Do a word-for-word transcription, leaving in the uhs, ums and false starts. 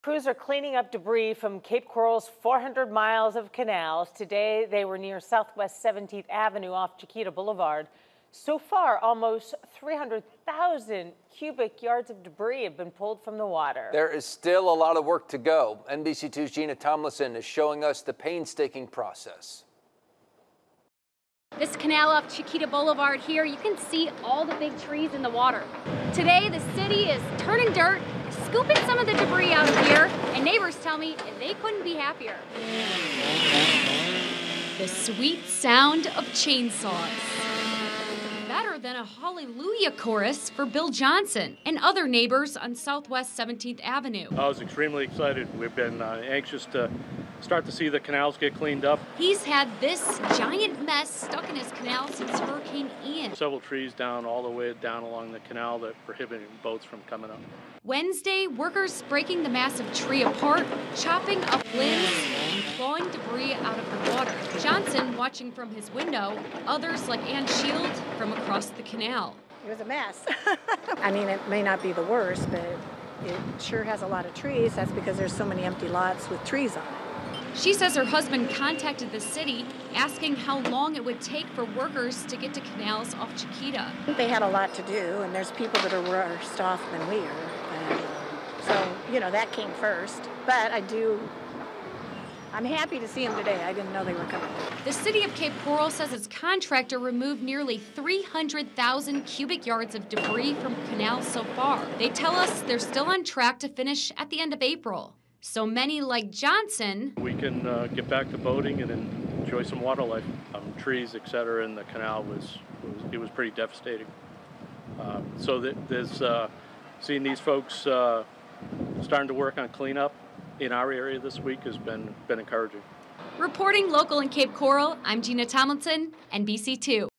Crews are cleaning up debris from Cape Coral's four hundred miles of canals. Today, they were near Southwest seventeenth Avenue off Chiquita Boulevard. So far, almost three hundred thousand cubic yards of debris have been pulled from the water. There is still a lot of work to go. N B C two's Gina Tomlinson is showing us the painstaking process. This canal off Chiquita Boulevard here, you can see all the big trees in the water. Today, the city is turning dirt, scooping some of the debris out of here, and neighbors tell me they couldn't be happier. The sweet sound of chainsaws. Better than a hallelujah chorus for Bill Johnson and other neighbors on Southwest seventeenth Avenue. I was extremely excited. We've been uh, anxious to start to see the canals get cleaned up. He's had this giant mess stuck in his canal since Hurricane Ian. Several trees down all the way down along the canal that prohibited boats from coming up. Wednesday, workers breaking the massive tree apart, chopping up limbs, and clawing debris out of the water. Johnson watching from his window, others like Ann Shield from across the canal. It was a mess. I mean, it may not be the worst, but it sure has a lot of trees. That's because there's so many empty lots with trees on it. She says her husband contacted the city asking how long it would take for workers to get to canals off Chiquita. They had a lot to do, and there's people that are worse off than we are. And, uh, so, you know, that came first. But I do, I'm happy to see them today. I didn't know they were coming. The city of Cape Coral says its contractor removed nearly three hundred thousand cubic yards of debris from canals so far. They tell us they're still on track to finish at the end of April. So many like Johnson, we can uh, get back to boating and enjoy some water life. Um, trees, et cetera, in the canal was, was it was pretty devastating. Uh, so th there's uh, seeing these folks uh, starting to work on cleanup in our area this week has been been encouraging. Reporting local in Cape Coral, I'm Gina Tomlinson, N B C two.